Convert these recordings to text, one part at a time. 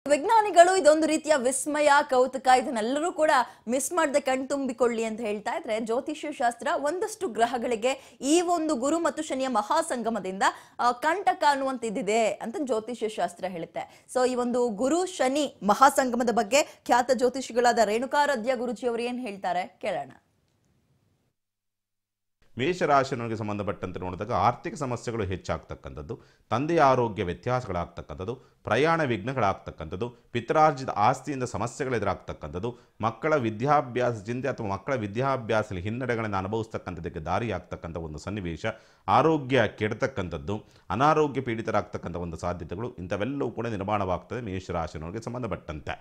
ವಿಜ್ಞಾನಿಗಳು ಇದೊಂದು ರೀತಿಯ ವಿಸ್ಮಯ ಕೌತುಕ ಇದನ್ನೆಲ್ಲರೂ ಕೂಡ ಮಿಸ್ ಮಾಡದೆ ಕಣ್ತುಂಬಿಕೊಳ್ಳಿ ಅಂತ ಹೇಳ್ತಾ ಇದ್ರೆ ಜ್ಯೋತಿಷ್ಯ ಶಾಸ್ತ್ರ ಒಂದಷ್ಟು ಗ್ರಹಗಳಿಗೆ ಈ ಒಂದು ಗುರು ಮತ್ತು ಶನಿಯ ಮಹಾಸಂಗಮದಿಂದ ಕಂಟಕ ಅನ್ನುವಂತಿದೆ ಅಂತ ಜ್ಯೋತಿಷ್ಯ ಶಾಸ್ತ್ರ ಹೇಳುತ್ತೆ. ಸೊ ಈ ಒಂದು ಗುರು ಶನಿ ಮಹಾಸಂಗಮದ ಬಗ್ಗೆ ಖ್ಯಾತ ಜ್ಯೋತಿಷಿಗಳಾದ ರೇಣುಕಾರಾಧ್ಯ ಗುರುಜಿ ಅವರು ಏನ್ ಹೇಳ್ತಾರೆ ಕೇಳೋಣ. ಮೇಷರಾಶಿಯವರಿಗೆ ಸಂಬಂಧಪಟ್ಟಂತೆ ನೋಡಿದಾಗ ಆರ್ಥಿಕ ಸಮಸ್ಯೆಗಳು ಹೆಚ್ಚಾಗ್ತಕ್ಕಂಥದ್ದು, ತಂದೆಯ ಆರೋಗ್ಯ ವ್ಯತ್ಯಾಸಗಳಾಗ್ತಕ್ಕಂಥದ್ದು, ಪ್ರಯಾಣ ವಿಘ್ನಗಳಾಗ್ತಕ್ಕಂಥದ್ದು, ಪಿತ್ರಾರ್ಜಿತ ಆಸ್ತಿಯಿಂದ ಸಮಸ್ಯೆಗಳು ಎದುರಾಗ್ತಕ್ಕಂಥದ್ದು, ಮಕ್ಕಳ ವಿದ್ಯಾಭ್ಯಾಸ ಚಿಂತೆ ಅಥವಾ ಮಕ್ಕಳ ವಿದ್ಯಾಭ್ಯಾಸದಲ್ಲಿ ಹಿನ್ನಡೆಗಳನ್ನು ಅನುಭವಿಸ್ತಕ್ಕಂಥದ್ದಕ್ಕೆ ದಾರಿಯಾಗ್ತಕ್ಕಂಥ ಒಂದು ಸನ್ನಿವೇಶ, ಆರೋಗ್ಯ ಕೆಡತಕ್ಕಂಥದ್ದು, ಅನಾರೋಗ್ಯ ಪೀಡಿತರಾಗ್ತಕ್ಕಂಥ ಒಂದು ಸಾಧ್ಯತೆಗಳು ಇಂಥವೆಲ್ಲವೂ ಕೂಡ ನಿರ್ಮಾಣವಾಗ್ತದೆ ಮೇಷರಾಶಿಯವರಿಗೆ ಸಂಬಂಧಪಟ್ಟಂತೆ.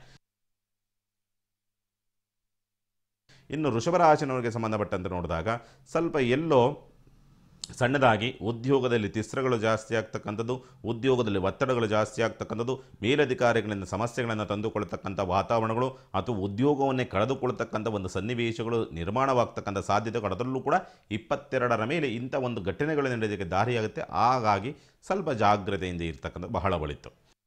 ಇನ್ನು ವೃಷಭರಾಶಿಯವರಿಗೆ ಸಂಬಂಧಪಟ್ಟಂತೆ ನೋಡಿದಾಗ ಸ್ವಲ್ಪ ಎಲ್ಲೋ ಸಣ್ಣದಾಗಿ ಉದ್ಯೋಗದಲ್ಲಿ ತಿಸ್ರಗಳು ಜಾಸ್ತಿ ಆಗ್ತಕ್ಕಂಥದ್ದು, ಉದ್ಯೋಗದಲ್ಲಿ ಒತ್ತಡಗಳು ಜಾಸ್ತಿ ಆಗ್ತಕ್ಕಂಥದ್ದು, ಮೇಲಧಿಕಾರಿಗಳಿಂದ ಸಮಸ್ಯೆಗಳನ್ನು ತಂದುಕೊಳ್ತಕ್ಕಂಥ ವಾತಾವರಣಗಳು ಅಥವಾ ಉದ್ಯೋಗವನ್ನೇ ಕಳೆದುಕೊಳ್ತಕ್ಕಂಥ ಒಂದು ಸನ್ನಿವೇಶಗಳು ನಿರ್ಮಾಣವಾಗ್ತಕ್ಕಂಥ ಸಾಧ್ಯತೆಗಳು ಅದರಲ್ಲೂ ಕೂಡ 22ರ ಮೇಲೆ ಇಂಥ ಒಂದು ಘಟನೆಗಳು ನಡೆಯೋದಕ್ಕೆ ದಾರಿಯಾಗುತ್ತೆ. ಹಾಗಾಗಿ ಸ್ವಲ್ಪ ಜಾಗ್ರತೆಯಿಂದ ಇರ್ತಕ್ಕಂಥ ಬಹಳ ಒಳಿತು.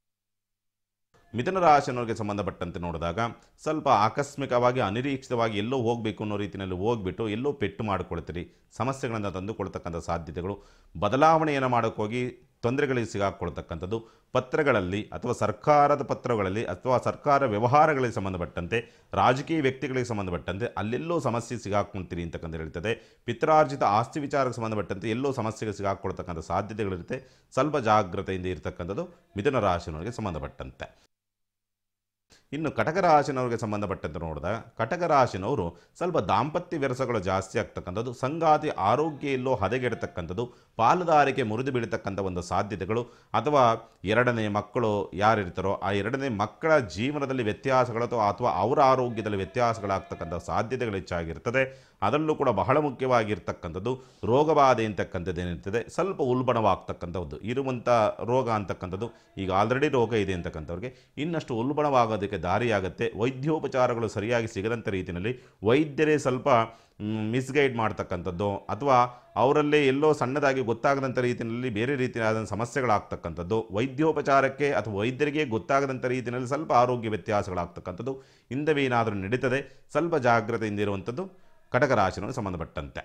ಮಿಥುನ ರಾಶಿಯವರಿಗೆ ಸಂಬಂಧಪಟ್ಟಂತೆ ನೋಡಿದಾಗ ಸ್ವಲ್ಪ ಆಕಸ್ಮಿಕವಾಗಿ ಅನಿರೀಕ್ಷಿತವಾಗಿ ಎಲ್ಲೋ ಹೋಗಬೇಕು ಅನ್ನೋ ರೀತಿಯಲ್ಲಿ ಹೋಗ್ಬಿಟ್ಟು ಎಲ್ಲೋ ಪೆಟ್ಟು ಮಾಡಿಕೊಳ್ತೀರಿ, ಸಮಸ್ಯೆಗಳನ್ನು ತಂದುಕೊಳ್ತಕ್ಕಂಥ ಸಾಧ್ಯತೆಗಳು, ಬದಲಾವಣೆಯನ್ನು ಮಾಡೋಕ್ಕೋಗಿ ತೊಂದರೆಗಳಿಗೆ ಸಿಗಾಕ್ಕೊಳ್ತಕ್ಕಂಥದ್ದು, ಪತ್ರಗಳಲ್ಲಿ ಅಥವಾ ಸರ್ಕಾರದ ಪತ್ರಗಳಲ್ಲಿ ಅಥವಾ ಸರ್ಕಾರ ವ್ಯವಹಾರಗಳಿಗೆ ಸಂಬಂಧಪಟ್ಟಂತೆ ರಾಜಕೀಯ ವ್ಯಕ್ತಿಗಳಿಗೆ ಸಂಬಂಧಪಟ್ಟಂತೆ ಅಲ್ಲೆಲ್ಲೋ ಸಮಸ್ಯೆ ಸಿಗಾಕ್ಕೊಳ್ತೀರಿ ಅಂತಕ್ಕಂಥ ಹೇಳ್ತದೆ. ಪಿತ್ರಾರ್ಜಿತ ಆಸ್ತಿ ವಿಚಾರಕ್ಕೆ ಸಂಬಂಧಪಟ್ಟಂತೆ ಎಲ್ಲೋ ಸಮಸ್ಯೆಗೆ ಸಿಗಾಕ್ಕೊಳ್ತಕ್ಕಂಥ ಸಾಧ್ಯತೆಗಳಿರುತ್ತೆ. ಸ್ವಲ್ಪ ಜಾಗ್ರತೆಯಿಂದ ಇರತಕ್ಕಂಥದ್ದು ಮಿಥುನ ರಾಶಿಯವರಿಗೆ ಸಂಬಂಧಪಟ್ಟಂತೆ. ಇನ್ನು ಕಟಕ ರಾಶಿನವರಿಗೆ ಸಂಬಂಧಪಟ್ಟಂತೆ ನೋಡಿದಾಗ ಕಟಕ ರಾಶಿನವರು ಸ್ವಲ್ಪ ದಾಂಪತ್ಯ ವಿರಸಗಳು ಜಾಸ್ತಿ ಆಗ್ತಕ್ಕಂಥದ್ದು, ಸಂಗಾತಿ ಆರೋಗ್ಯ ಎಲ್ಲೋ ಹದಗೆಡತಕ್ಕಂಥದ್ದು, ಪಾಲುದಾರಿಕೆ ಮುರಿದು ಬೀಳತಕ್ಕಂಥ ಒಂದು ಸಾಧ್ಯತೆಗಳು, ಅಥವಾ ಎರಡನೇ ಮಕ್ಕಳು ಯಾರಿರ್ತಾರೋ ಆ ಎರಡನೇ ಮಕ್ಕಳ ಜೀವನದಲ್ಲಿ ವ್ಯತ್ಯಾಸಗಳು ಅಥವಾ ಅವರ ಆರೋಗ್ಯದಲ್ಲಿ ವ್ಯತ್ಯಾಸಗಳಾಗ್ತಕ್ಕಂಥ ಸಾಧ್ಯತೆಗಳು ಹೆಚ್ಚಾಗಿರ್ತದೆ. ಅದರಲ್ಲೂ ಕೂಡ ಬಹಳ ಮುಖ್ಯವಾಗಿರ್ತಕ್ಕಂಥದ್ದು ರೋಗಬಾಧೆ ಅಂತಕ್ಕಂಥದ್ದು ಏನಿರ್ತದೆ, ಸ್ವಲ್ಪ ಉಲ್ಬಣವಾಗ್ತಕ್ಕಂಥದ್ದು ಇರುವಂಥ ರೋಗ ಅಂತಕ್ಕಂಥದ್ದು. ಈಗ ಆಲ್ರೆಡಿ ರೋಗ ಇದೆ ಅಂತಕ್ಕಂಥವ್ರಿಗೆ ಇನ್ನಷ್ಟು ಉಲ್ಬಣವಾಗೋದಕ್ಕೆ ದಾರಿಯಾಗುತ್ತೆ. ವೈದ್ಯೋಪಚಾರಗಳು ಸರಿಯಾಗಿ ಸಿಗದಂಥ ರೀತಿಯಲ್ಲಿ ವೈದ್ಯರೇ ಸ್ವಲ್ಪ ಮಿಸ್ಗೈಡ್ ಮಾಡ್ತಕ್ಕಂಥದ್ದು ಅಥವಾ ಅವರಲ್ಲೇ ಎಲ್ಲೋ ಸಣ್ಣದಾಗಿ ಗೊತ್ತಾಗದಂಥ ರೀತಿಯಲ್ಲಿ ಬೇರೆ ರೀತಿಯಾದ ಸಮಸ್ಯೆಗಳಾಗ್ತಕ್ಕಂಥದ್ದು, ವೈದ್ಯೋಪಚಾರಕ್ಕೆ ಅಥವಾ ವೈದ್ಯರಿಗೆ ಗೊತ್ತಾಗದಂಥ ರೀತಿಯಲ್ಲಿ ಸ್ವಲ್ಪ ಆರೋಗ್ಯ ವ್ಯತ್ಯಾಸಗಳಾಗ್ತಕ್ಕಂಥದ್ದು ಇಂಥವೇನಾದರೂ ನಡೀತದೆ. ಸ್ವಲ್ಪ ಜಾಗ್ರತೆಯಿಂದ ಇರುವಂಥದ್ದು ಕಟಕ ರಾಶಿನವರಿಗೆ ಸಂಬಂಧಪಟ್ಟಂತೆ.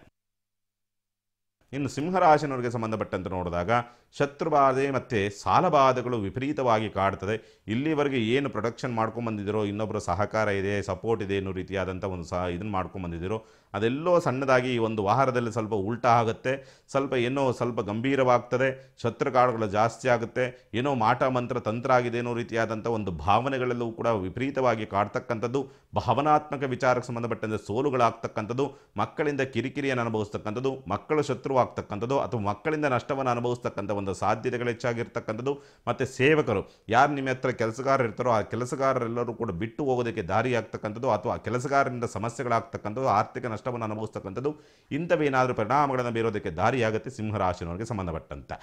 ಇನ್ನು ಸಿಂಹರಾಶಿನವರಿಗೆ ಸಂಬಂಧಪಟ್ಟಂತೆ ನೋಡಿದಾಗ ಶತ್ರುಬಾಧೆ ಮತ್ತು ಸಾಲಬಾಧೆಗಳು ವಿಪರೀತವಾಗಿ ಕಾಡ್ತದೆ. ಇಲ್ಲಿವರೆಗೆ ಏನು ಪ್ರೊಟೆಕ್ಷನ್ ಮಾಡ್ಕೊಂಬಂದಿದ್ದೀರೋ, ಇನ್ನೊಬ್ಬರ ಸಹಕಾರ ಇದೆ, ಸಪೋರ್ಟ್ ಇದೆ ಅನ್ನೋ ರೀತಿಯಾದಂಥ ಒಂದು ಇದನ್ನು ಮಾಡ್ಕೊಂಬಂದಿದ್ದೀರೋ ಅದೆಲ್ಲೋ ಸಣ್ಣದಾಗಿ ಈ ಒಂದು ವಾರದಲ್ಲಿ ಸ್ವಲ್ಪ ಉಲ್ಟಾ ಆಗುತ್ತೆ. ಸ್ವಲ್ಪ ಗಂಭೀರವಾಗ್ತದೆ. ಶತ್ರುಕಾಡುಗಳು ಜಾಸ್ತಿ ಆಗುತ್ತೆ. ಏನೋ ಮಾಟ ಮಂತ್ರ ತಂತ್ರ ಆಗಿದೆ ಅನ್ನೋ ರೀತಿಯಾದಂಥ ಒಂದು ಭಾವನೆಗಳೆಲ್ಲವೂ ಕೂಡ ವಿಪರೀತವಾಗಿ ಕಾಡ್ತಕ್ಕಂಥದ್ದು, ಭಾವನಾತ್ಮಕ ವಿಚಾರಕ್ಕೆ ಸಂಬಂಧಪಟ್ಟಂತೆ ಸೋಲುಗಳಾಗ್ತಕ್ಕಂಥದ್ದು, ಮಕ್ಕಳಿಂದ ಕಿರಿಕಿರಿಯನ್ನು ಅನುಭವಿಸ್ತಕ್ಕಂಥದ್ದು, ಮಕ್ಕಳು ಶತ್ರುವಾಗ್ತಕ್ಕಂಥದ್ದು ಅಥವಾ ಮಕ್ಕಳಿಂದ ನಷ್ಟವನ್ನು ಅನುಭವಿಸ್ತಕ್ಕಂಥ ಒಂದು ಸಾಧ್ಯತೆಗಳು ಹೆಚ್ಚಾಗಿರ್ತಕ್ಕಂಥದ್ದು. ಮತ್ತು ಸೇವಕರು ಯಾರು ನಿಮ್ಮ ಹತ್ರ ಕೆಲಸಗಾರರು ಇರ್ತಾರೋ ಆ ಕೆಲಸಗಾರರೆಲ್ಲರೂ ಕೂಡ ಬಿಟ್ಟು ಹೋಗೋದಕ್ಕೆ ದಾರಿಯಾಗ್ತಕ್ಕಂಥದ್ದು ಅಥವಾ ಕೆಲಸಗಾರರಿಂದ ಸಮಸ್ಯೆಗಳಾಗ್ತಕ್ಕಂಥದ್ದು, ಆರ್ಥಿಕ ನಷ್ಟವನ್ನು ಅನುಭವಿಸ್ತಕ್ಕಂಥದ್ದು ಇಂಥವೇನಾದರೂ ಪರಿಣಾಮಗಳನ್ನು ಬೀರೋದಕ್ಕೆ ದಾರಿಯಾಗುತ್ತೆ ಸಿಂಹರಾಶಿನವರಿಗೆ ಸಂಬಂಧಪಟ್ಟಂತೆ.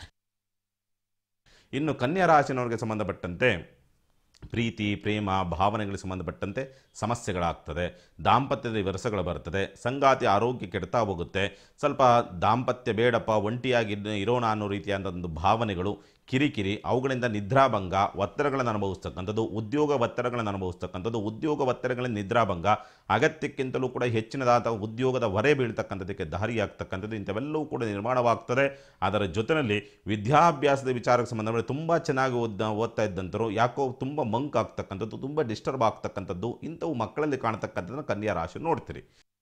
ಇನ್ನು ಕನ್ಯಾ ರಾಶಿನವರಿಗೆ ಸಂಬಂಧಪಟ್ಟಂತೆ ಪ್ರೀತಿ ಪ್ರೇಮ ಭಾವನೆಗಳಿಗೆ ಸಂಬಂಧಪಟ್ಟಂತೆ ಸಮಸ್ಯೆಗಳಾಗ್ತದೆ, ದಾಂಪತ್ಯದ ವಿರಸಗಳು ಬರ್ತದೆ, ಸಂಗಾತಿ ಆರೋಗ್ಯ ಕೆಡ್ತಾ ಹೋಗುತ್ತೆ, ಸ್ವಲ್ಪ ದಾಂಪತ್ಯ ಬೇಡಪ್ಪ ಒಂಟಿಯಾಗಿ ಇರೋಣ ಅನ್ನೋ ರೀತಿಯಾದ ಒಂದು ಭಾವನೆಗಳು, ಕಿರಿಕಿರಿ, ಅವುಗಳಿಂದ ನಿದ್ರಾಭಂಗ, ಒತ್ತಡಗಳನ್ನು ಅನುಭವಿಸ್ತಕ್ಕಂಥದ್ದು, ಉದ್ಯೋಗ ಒತ್ತಡಗಳನ್ನು ಅನುಭವಿಸ್ತಕ್ಕಂಥದ್ದು, ಉದ್ಯೋಗ ಒತ್ತಡಗಳಿಂದ ನಿದ್ರಾಭಂಗ, ಅಗತ್ಯಕ್ಕಿಂತಲೂ ಕೂಡ ಹೆಚ್ಚಿನದಾದ ಉದ್ಯೋಗದ ಹೊರೆ ಬೀಳ್ತಕ್ಕಂಥದ್ದಕ್ಕೆ ದಾರಿಯಾಗ್ತಕ್ಕಂಥದ್ದು ಇಂಥವೆಲ್ಲವೂ ಕೂಡ ನಿರ್ಮಾಣವಾಗ್ತದೆ. ಅದರ ಜೊತೆಯಲ್ಲಿ ವಿದ್ಯಾಭ್ಯಾಸದ ವಿಚಾರಕ್ಕೆ ಸಂಬಂಧಪಟ್ಟ ತುಂಬ ಚೆನ್ನಾಗಿ ಓದ್ತಾ ಇದ್ದಂಥರು ಯಾಕೋ ತುಂಬ ಮಂಕ್ ಆಗ್ತಕ್ಕಂಥದ್ದು, ತುಂಬ ಡಿಸ್ಟರ್ಬ್ ಆಗ್ತಕ್ಕಂಥದ್ದು ಇಂಥವು ಮಕ್ಕಳಲ್ಲಿ ಕಾಣ್ತಕ್ಕಂಥದ್ದನ್ನು ಕನ್ಯಾ ರಾಶಿ ನೋಡ್ತೀರಿ.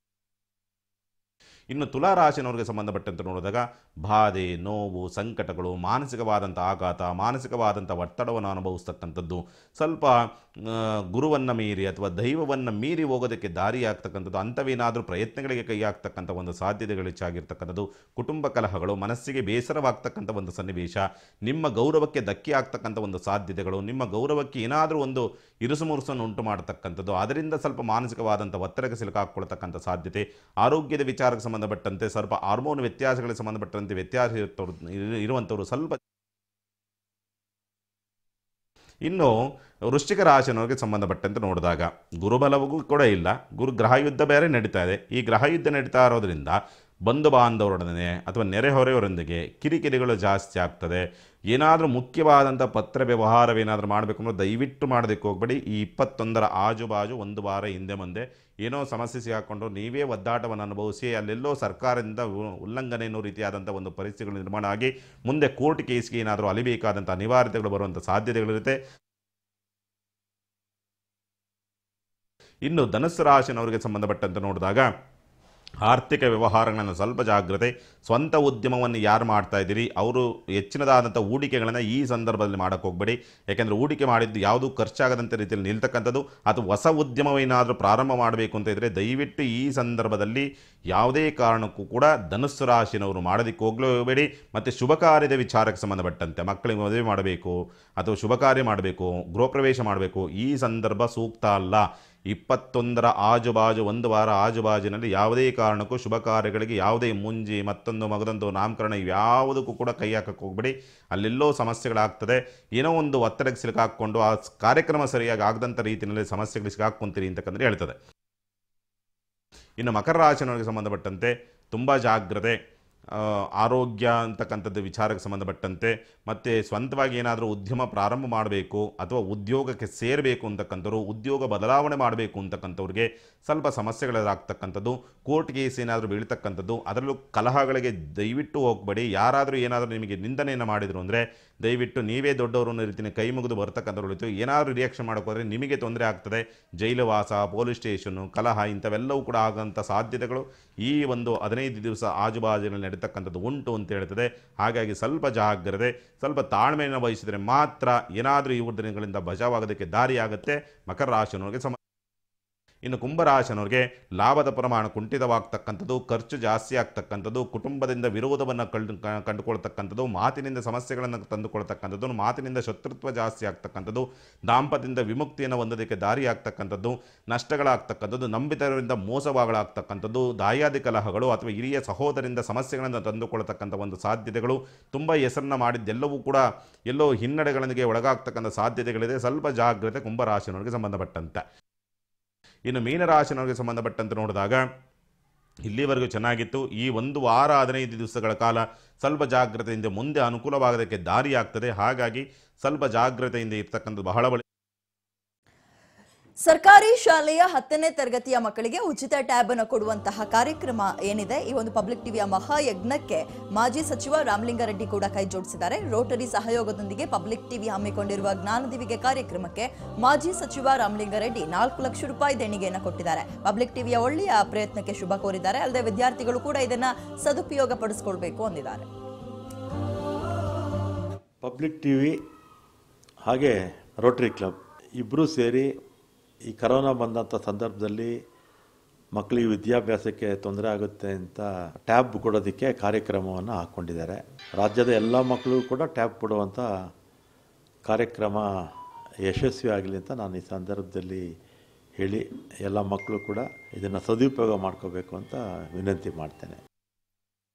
ಇನ್ನು ತುಲಾ ರಾಶಿನವರಿಗೆ ಸಂಬಂಧಪಟ್ಟಂತೆ ನೋಡಿದಾಗ ಬಾಧೆ, ನೋವು, ಸಂಕಟಗಳು, ಮಾನಸಿಕವಾದಂಥ ಆಘಾತ, ಮಾನಸಿಕವಾದಂಥ ಒತ್ತಡವನ್ನು ಅನುಭವಿಸ್ತಕ್ಕಂಥದ್ದು, ಸ್ವಲ್ಪ ಗುರುವನ್ನು ಮೀರಿ ಅಥವಾ ದೈವವನ್ನು ಮೀರಿ ಹೋಗೋದಕ್ಕೆ ದಾರಿಯಾಗ್ತಕ್ಕಂಥದ್ದು, ಅಂಥವೇನಾದರೂ ಪ್ರಯತ್ನಗಳಿಗೆ ಕೈ ಹಾಕ್ತಕ್ಕಂಥ ಒಂದು ಸಾಧ್ಯತೆಗಳು ಹೆಚ್ಚಾಗಿರ್ತಕ್ಕಂಥದ್ದು, ಕುಟುಂಬ ಕಲಹಗಳು, ಮನಸ್ಸಿಗೆ ಬೇಸರವಾಗ್ತಕ್ಕಂಥ ಒಂದು ಸನ್ನಿವೇಶ, ನಿಮ್ಮ ಗೌರವಕ್ಕೆ ಧಕ್ಕೆ ಆಗ್ತಕ್ಕಂಥ ಒಂದು ಸಾಧ್ಯತೆಗಳು, ನಿಮ್ಮ ಗೌರವಕ್ಕೆ ಏನಾದರೂ ಒಂದು ಇರುಸುಮುರುಸನ್ನು ಉಂಟು ಮಾಡತಕ್ಕಂಥದ್ದು, ಅದರಿಂದ ಸ್ವಲ್ಪ ಮಾನಸಿಕವಾದಂಥ ಒತ್ತಡಕ್ಕೆ ಸಿಲುಕಾಕ್ಕೊಳ್ತಕ್ಕಂಥ ಸಾಧ್ಯತೆ, ಆರೋಗ್ಯದ ವಿಚಾರಕ್ಕೆ ಸಂಬಂಧಪಟ್ಟಂತೆ ಸ್ವಲ್ಪ ಹಾರ್ಮೋನ್ ವ್ಯತ್ಯಾಸಗಳಿಗೆ ಸಂಬಂಧಪಟ್ಟಂತೆ ವ್ಯತ್ಯಾಸ ಇರುವಂಥವರು ಸ್ವಲ್ಪ. ಇನ್ನು ವೃಶ್ಚಿಕ ರಾಶಿಯವರಿಗೆ ಸಂಬಂಧಪಟ್ಟಂತೆ ನೋಡಿದಾಗ ಗುರುಬಲವೂ ಕೂಡ ಇಲ್ಲ, ಗುರು ಗ್ರಹಯುದ್ಧ ಬೇರೆ ನಡೀತಾ ಇದೆ. ಈ ಗ್ರಹಯುದ್ಧ ನಡೀತಾ ಇರೋದ್ರಿಂದ ಬಂಧು ಬಾಂಧವರೊಡನೆ ಅಥವಾ ನೆರೆಹೊರೆಯವರೊಂದಿಗೆ ಕಿರಿಕಿರಿಗಳು ಜಾಸ್ತಿ ಆಗ್ತದೆ. ಏನಾದರೂ ಮುಖ್ಯವಾದಂಥ ಪತ್ರ ವ್ಯವಹಾರವೇನಾದರೂ ಮಾಡಬೇಕು ಅಂದರೆ ದಯವಿಟ್ಟು ಮಾಡೋದಕ್ಕೆ ಹೋಗಬೇಡಿ. ಈ 21ರ ಆಜುಬಾಜು ಒಂದು ವಾರ ಹಿಂದೆ ಮುಂದೆ ಏನೋ ಸಮಸ್ಯೆ ಸಿಗಾಕೊಂಡು ನೀವೇ ಒದ್ದಾಟವನ್ನು ಅನುಭವಿಸಿ ಅಲ್ಲೆಲ್ಲೋ ಸರ್ಕಾರದಿಂದ ಉಲ್ಲಂಘನೆ ಅನ್ನೋ ರೀತಿಯಾದಂಥ ಒಂದು ಪರಿಸ್ಥಿತಿಗಳು ನಿರ್ಮಾಣ ಆಗಿ ಮುಂದೆ ಕೋರ್ಟ್ ಕೇಸ್ಗೆ ಏನಾದರೂ ಅಲಿಬೇಕಾದಂಥ ಅನಿವಾರ್ಯತೆಗಳು ಬರುವಂಥ ಸಾಧ್ಯತೆಗಳಿರುತ್ತೆ. ಇನ್ನು ಧನುಸ್ಸು ರಾಶಿನವರಿಗೆ ಸಂಬಂಧಪಟ್ಟಂತೆ ನೋಡಿದಾಗ ಆರ್ಥಿಕ ವ್ಯವಹಾರಗಳನ್ನು ಸ್ವಲ್ಪ ಜಾಗ್ರತೆ. ಸ್ವಂತ ಉದ್ಯಮವನ್ನು ಯಾರು ಮಾಡ್ತಾ ಇದ್ದೀರಿ ಅವರು ಹೆಚ್ಚಿನದಾದಂಥ ಹೂಡಿಕೆಗಳನ್ನು ಈ ಸಂದರ್ಭದಲ್ಲಿ ಮಾಡೋಕ್ಕೆ ಹೋಗಬೇಡಿ. ಯಾಕೆಂದರೆ ಹೂಡಿಕೆ ಮಾಡಿದ್ದು ಯಾವುದೂ ಖರ್ಚಾಗದಂಥ ರೀತಿಯಲ್ಲಿ ನಿಲ್ತಕ್ಕಂಥದ್ದು ಅಥವಾ ಹೊಸ ಉದ್ಯಮವೇನಾದರೂ ಪ್ರಾರಂಭ ಮಾಡಬೇಕು ಅಂತ ಇದ್ದರೆ ದಯವಿಟ್ಟು ಈ ಸಂದರ್ಭದಲ್ಲಿ ಯಾವುದೇ ಕಾರಣಕ್ಕೂ ಕೂಡ ಧನುಸ್ಸು ರಾಶಿನವರು ಮಾಡೋದಕ್ಕೆ ಹೋಗಬೇಡಿ. ಮತ್ತು ಶುಭ ಕಾರ್ಯದ ವಿಚಾರಕ್ಕೆ ಸಂಬಂಧಪಟ್ಟಂತೆ ಮಕ್ಕಳಿಗೆ ಮದುವೆ ಮಾಡಬೇಕು ಅಥವಾ ಶುಭ ಕಾರ್ಯ ಮಾಡಬೇಕು, ಗೃಹ ಪ್ರವೇಶ ಮಾಡಬೇಕು, ಈ ಸಂದರ್ಭ ಸೂಕ್ತ ಅಲ್ಲ. 21ರ ಆಜುಬಾಜು ಒಂದು ವಾರ ಆಜುಬಾಜಿನಲ್ಲಿ ಯಾವುದೇ ಕಾರಣಕ್ಕೂ ಶುಭ ಕಾರ್ಯಗಳಿಗೆ ಯಾವುದೇ ಮುಂಜಿ ಮತ್ತೊಂದು ಮಗದೊಂದು ನಾಮಕರಣ ಯಾವುದಕ್ಕೂ ಕೂಡ ಕೈ ಹಾಕಕ್ಕೆ ಹೋಗ್ಬೇಡಿ. ಅಲ್ಲೆಲ್ಲೋ ಸಮಸ್ಯೆಗಳಾಗ್ತದೆ. ಏನೋ ಒಂದು ಒತ್ತಡಕ್ಕೆ ಸಿಲುಕಾಕ್ಕೊಂಡು ಆ ಕಾರ್ಯಕ್ರಮ ಸರಿಯಾಗಿ ಆಗದಂಥ ರೀತಿಯಲ್ಲಿ ಸಮಸ್ಯೆಗಳಿಗೆ ಸಿಗಾಕ್ಕೊಂತೀರಿ ಅಂತಕ್ಕಂದ್ರೆ ಹೇಳ್ತದೆ. ಇನ್ನು ಮಕರ ರಾಶಿಯವರಿಗೆ ಸಂಬಂಧಪಟ್ಟಂತೆ ತುಂಬ ಜಾಗ್ರತೆ. ಆರೋಗ್ಯ ಅಂತಕ್ಕಂಥದ್ದು ವಿಚಾರಕ್ಕೆ ಸಂಬಂಧಪಟ್ಟಂತೆ ಮತ್ತು ಸ್ವಂತವಾಗಿ ಏನಾದರೂ ಉದ್ಯಮ ಪ್ರಾರಂಭ ಮಾಡಬೇಕು ಅಥವಾ ಉದ್ಯೋಗಕ್ಕೆ ಸೇರಬೇಕು ಅಂತಕ್ಕಂಥವ್ರು, ಉದ್ಯೋಗ ಬದಲಾವಣೆ ಮಾಡಬೇಕು ಅಂತಕ್ಕಂಥವ್ರಿಗೆ ಸ್ವಲ್ಪ ಸಮಸ್ಯೆಗಳಾಗ್ತಕ್ಕಂಥದ್ದು, ಕೋರ್ಟ್ ಕೇಸ್ ಏನಾದರೂ ಬೀಳ್ತಕ್ಕಂಥದ್ದು, ಅದರಲ್ಲೂ ಕಲಹಗಳಿಗೆ ದಯವಿಟ್ಟು ಹೋಗಬೇಡಿ. ಯಾರಾದರೂ ಏನಾದರೂ ನಿಮಗೆ ನಿಂದನೆಯನ್ನು ಮಾಡಿದರು ಅಂದರೆ ದಯವಿಟ್ಟು ನೀವೇ ದೊಡ್ಡವರು ಅನ್ನೋ ರೀತಿಯ ಕೈ ಮುಗಿದು ಬರ್ತಕ್ಕಂಥವ್ರು ಉಳಿತು. ಏನಾದರೂ ರಿಯಾಕ್ಷನ್ ಮಾಡೋಕೆ ಹೋದರೆ ನಿಮಗೆ ತೊಂದರೆ ಆಗ್ತದೆ. ಜೈಲುವಾಸ, ಪೊಲೀಸ್ ಸ್ಟೇಷನ್ನು, ಕಲಹ ಇಂಥವೆಲ್ಲವೂ ಕೂಡ ಆಗೋಂಥ ಸಾಧ್ಯತೆಗಳು ಈ ಒಂದು 15 ದಿವಸ ಆಜುಬಾಜಿನಲ್ಲಿ ನಡೀತಕ್ಕಂಥದ್ದು ಉಂಟು ಅಂತ ಹೇಳ್ತದೆ. ಹಾಗಾಗಿ ಸ್ವಲ್ಪ ಜಾಗ್ರತೆ, ಸ್ವಲ್ಪ ತಾಳ್ಮೆಯನ್ನು ವಹಿಸಿದರೆ ಮಾತ್ರ ಏನಾದರೂ ಈ ದಿನಗಳಿಂದ ಬಚಾವಾಗೋದಕ್ಕೆ ದಾರಿಯಾಗುತ್ತೆ ಮಕರ ರಾಶಿಯವರಿಗೆ. ಇನ್ನು ಕುಂಭರಾಶಿನವ್ರಿಗೆ ಲಾಭದ ಪ್ರಮಾಣ ಕುಂಠಿತವಾಗ್ತಕ್ಕಂಥದ್ದು, ಖರ್ಚು ಜಾಸ್ತಿ ಆಗ್ತಕ್ಕಂಥದ್ದು, ಕುಟುಂಬದಿಂದ ವಿರೋಧವನ್ನು ಕಂಡುಕೊಳ್ತಕ್ಕಂಥದ್ದು, ಮಾತಿನಿಂದ ಸಮಸ್ಯೆಗಳನ್ನು ತಂದುಕೊಳ್ತಕ್ಕಂಥದ್ದು, ಮಾತಿನಿಂದ ಶತ್ರುತ್ವ ಜಾಸ್ತಿ ಆಗ್ತಕ್ಕಂಥದ್ದು, ದಾಂಪತ್ಯದಿಂದ ವಿಮುಕ್ತಿಯನ್ನು ಹೊಂದೋದಕ್ಕೆ ದಾರಿ ಆಗ್ತಕ್ಕಂಥದ್ದು, ನಷ್ಟಗಳಾಗ್ತಕ್ಕಂಥದ್ದು, ನಂಬಿತರಿಂದ ಮೋಸವಾಗಳಾಗ್ತಕ್ಕಂಥದ್ದು, ದಾಯಾದಿ ಕಲಹಗಳು ಅಥವಾ ಹಿರಿಯ ಸಹೋದರಿಂದ ಸಮಸ್ಯೆಗಳನ್ನು ತಂದುಕೊಳ್ತಕ್ಕಂಥ ಒಂದು ಸಾಧ್ಯತೆಗಳು, ತುಂಬ ಹೆಸರನ್ನ ಮಾಡಿದ್ದೆಲ್ಲವೂ ಕೂಡ ಎಲ್ಲೋ ಹಿನ್ನಡೆಗಳಿಗೆ ಒಳಗಾಗ್ತಕ್ಕಂಥ ಸಾಧ್ಯತೆಗಳಿದೆ. ಸ್ವಲ್ಪ ಜಾಗ್ರತೆ ಕುಂಭರಾಶಿನವರಿಗೆ ಸಂಬಂಧಪಟ್ಟಂತೆ. ಇನ್ನು ಮೀನರಾಶಿನವರಿಗೆ ಸಂಬಂಧಪಟ್ಟಂತೆ ನೋಡಿದಾಗ ಇಲ್ಲಿವರೆಗೂ ಚೆನ್ನಾಗಿತ್ತು. ಈ ಒಂದು ವಾರ 15 ದಿವಸಗಳ ಕಾಲ ಸ್ವಲ್ಪ ಜಾಗ್ರತೆಯಿಂದ ಮುಂದೆ ಅನುಕೂಲವಾಗೋದಕ್ಕೆ ದಾರಿ ಆಗ್ತದೆ. ಹಾಗಾಗಿ ಸ್ವಲ್ಪ ಜಾಗ್ರತೆಯಿಂದ ಇರ್ತಕ್ಕಂಥದ್ದು ಬಹಳ ಸರ್ಕಾರಿ ಶಾಲೆಯ 10ನೇ ತರಗತಿಯ ಮಕ್ಕಳಿಗೆ ಉಚಿತ ಟ್ಯಾಬ್ ಅನ್ನು ಕೊಡುವಂತಹ ಕಾರ್ಯಕ್ರಮ ಏನಿದೆ, ಈ ಒಂದು ಪಬ್ಲಿಕ್ ಟಿವಿಯ ಮಹಾಯಜ್ಞಕ್ಕೆ ಮಾಜಿ ಸಚಿವ ರಾಮಲಿಂಗಾರೆಡ್ಡಿ ಕೂಡ ಕೈ ಜೋಡಿಸಿದ್ದಾರೆ. ರೋಟರಿ ಸಹಯೋಗದೊಂದಿಗೆ ಪಬ್ಲಿಕ್ ಟಿವಿ ಹಮ್ಮಿಕೊಂಡಿರುವ ಜ್ಞಾನದಿವಿಗೆ ಕಾರ್ಯಕ್ರಮಕ್ಕೆ ಮಾಜಿ ಸಚಿವ ರಾಮಲಿಂಗಾರೆಡ್ಡಿ 4 ಲಕ್ಷ ರೂಪಾಯಿ ದೇಣಿಗೆಯನ್ನು ಕೊಟ್ಟಿದ್ದಾರೆ. ಪಬ್ಲಿಕ್ ಟಿವಿಯ ಒಳ್ಳೆಯ ಪ್ರಯತ್ನಕ್ಕೆ ಶುಭ ಕೋರಿದ್ದಾರೆ. ಅಲ್ಲದೆ ವಿದ್ಯಾರ್ಥಿಗಳು ಕೂಡ ಇದನ್ನ ಸದುಪಯೋಗ ಪಡಿಸಿಕೊಳ್ಬೇಕು ಅಂದಿದ್ದಾರೆ. ಪಬ್ಲಿಕ್ ಟಿವಿ ಹಾಗೆ ರೋಟರಿ ಕ್ಲಬ್ ಇಬ್ಬರೂ ಸೇರಿ ಈ ಕರೋನಾ ಬಂದಂಥ ಸಂದರ್ಭದಲ್ಲಿ ಮಕ್ಕಳಿಗೆ ವಿದ್ಯಾಭ್ಯಾಸಕ್ಕೆ ತೊಂದರೆ ಆಗುತ್ತೆ ಅಂತ ಟ್ಯಾಬ್ ಕೊಡೋದಕ್ಕೆ ಕಾರ್ಯಕ್ರಮವನ್ನು ಹಾಕ್ಕೊಂಡಿದ್ದಾರೆ. ರಾಜ್ಯದ ಎಲ್ಲ ಮಕ್ಕಳಿಗೂ ಕೂಡ ಟ್ಯಾಬ್ ಕೊಡುವಂಥ ಕಾರ್ಯಕ್ರಮ ಯಶಸ್ವಿ ಆಗಲಿ ಅಂತ ನಾನು ಈ ಸಂದರ್ಭದಲ್ಲಿ ಹೇಳಿ ಎಲ್ಲ ಮಕ್ಕಳು ಕೂಡ ಇದನ್ನು ಸದುಪಯೋಗ ಮಾಡ್ಕೋಬೇಕು ಅಂತ ವಿನಂತಿ ಮಾಡ್ತೇನೆ.